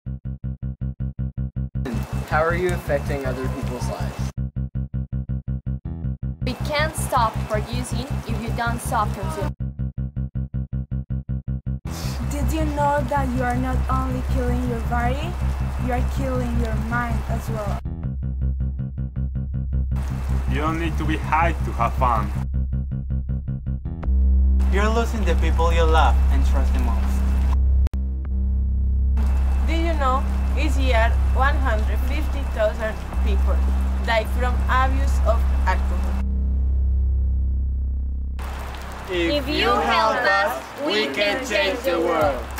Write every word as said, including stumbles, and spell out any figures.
How are you affecting other people's lives? We can't stop producing if you don't stop consuming. Did you know that you are not only killing your body, you are killing your mind as well? You don't need to be high to have fun. You're losing the people you love and trust the most. Did you know each year one hundred fifty thousand people die from abuse of alcohol? If you help us, we can change the world.